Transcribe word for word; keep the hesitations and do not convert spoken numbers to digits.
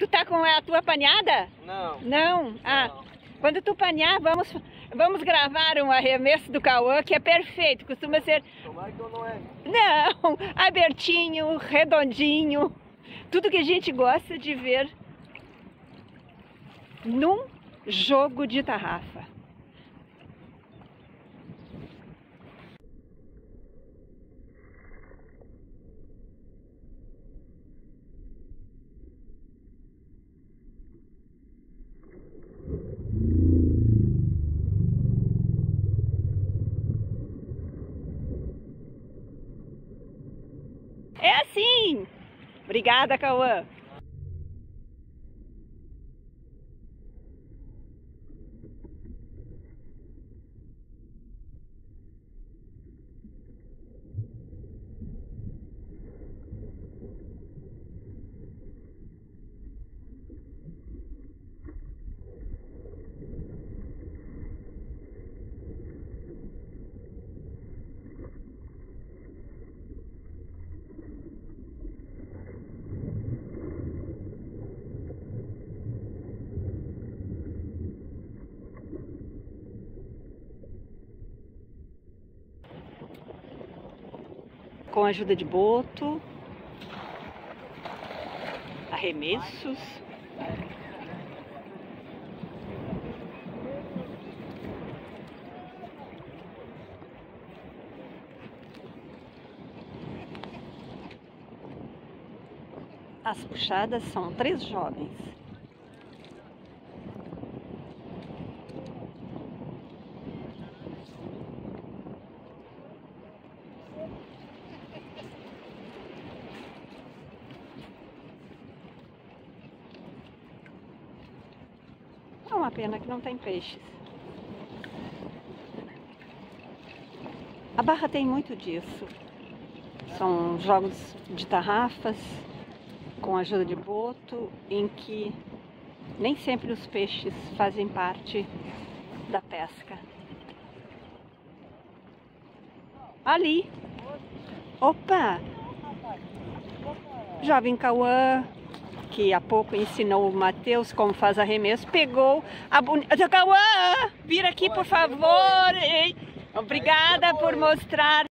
Tu tá com a tua panhada? Não. Não? Ah, Não. quando tu panhar, vamos, vamos gravar um arremesso do Cauã, que é perfeito. Costuma ser... Tomara que eu não é. Não, abertinho, redondinho. Tudo que a gente gosta de ver num jogo de tarrafa. É assim! Obrigada, Cauã! Com a ajuda de boto, arremessos. As puxadas são três jovens. É uma pena que não tem peixes. A Barra tem muito disso. São jogos de tarrafas com a ajuda de boto, em que nem sempre os peixes fazem parte da pesca. Ali. Opa! Jovem Cauã, que há pouco ensinou o Matheus como faz arremesso, pegou a bonita... Cauã, vira aqui, por favor! Obrigada por mostrar.